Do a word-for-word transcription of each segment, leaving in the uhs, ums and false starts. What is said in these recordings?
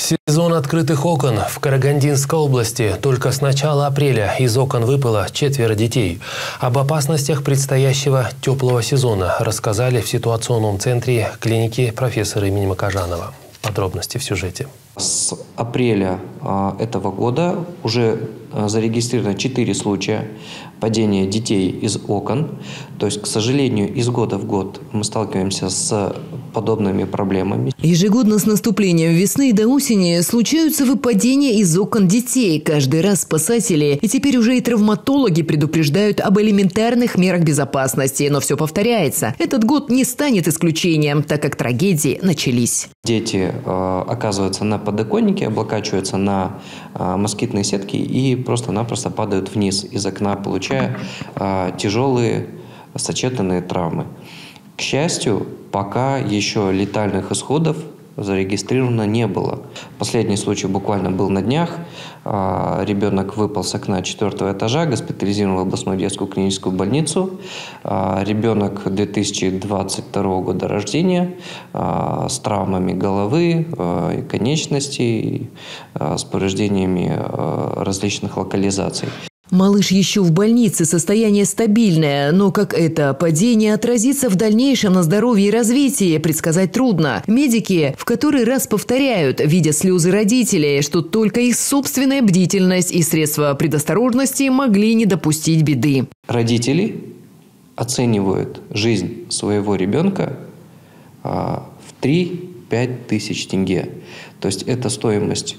Сезон открытых окон в Карагандинской области. Только с начала апреля из окон выпало четверо детей. Об опасностях предстоящего теплого сезона рассказали в ситуационном центре клиники профессора имени Макажанова. Подробности в сюжете. С апреля этого года уже зарегистрировано четыре случая падения детей из окон. То есть, к сожалению, из года в год мы сталкиваемся с подобными проблемами. Ежегодно с наступлением весны до осени случаются выпадения из окон детей. Каждый раз спасатели и теперь уже и травматологи предупреждают об элементарных мерах безопасности. Но все повторяется. Этот год не станет исключением, так как трагедии начались. Дети э, оказываются на подоконнике, облокачиваются на э, москитные сетки и просто-напросто падают вниз из окна, получая э, тяжелые сочетанные травмы. К счастью, пока еще летальных исходов зарегистрировано не было. Последний случай буквально был на днях. Ребенок выпал с окна четвертого этажа, госпитализирован в областную детскую клиническую больницу. Ребенок две тысячи двадцать второго года рождения с травмами головы, конечностей, с повреждениями различных локализаций. Малыш еще в больнице, состояние стабильное, но как это падение отразится в дальнейшем на здоровье и развитии, предсказать трудно. Медики в который раз повторяют, видя слезы родителей, что только их собственная бдительность и средства предосторожности могли не допустить беды. Родители оценивают жизнь своего ребенка в три-пять тысяч тенге. То есть это стоимость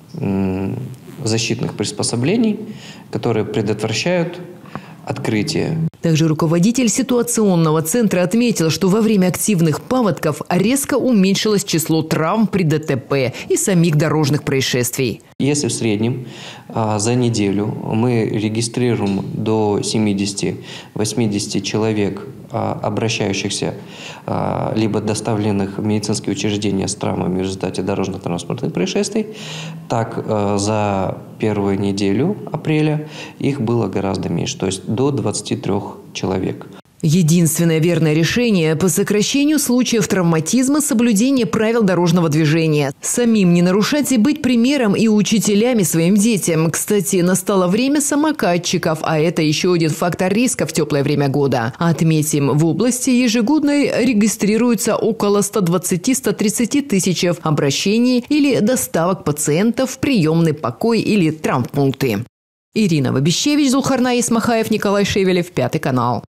защитных приспособлений, которые предотвращают открытие. Также руководитель ситуационного центра отметил, что во время активных паводков резко уменьшилось число травм при ДТП и самих дорожных происшествий. Если в среднем а, за неделю мы регистрируем до семидесяти-восьмидесяти человек, а, обращающихся, а, либо доставленных в медицинские учреждения с травмами в результате дорожно-транспортных происшествий, так а, за первую неделю апреля их было гораздо меньше, то есть до двадцати трёх человек. Единственное верное решение по сокращению случаев травматизма – соблюдение правил дорожного движения. Самим не нарушать и быть примером и учителями своим детям. Кстати, настало время самокатчиков, а это еще один фактор риска в теплое время года. Отметим, в области ежегодно регистрируется около ста двадцати — ста тридцати тысяч обращений или доставок пациентов в приемный покой или травмпункты. Ирина Вабищевич, Зулхарна Исмахаев, Николай Шевелев, Пятый канал.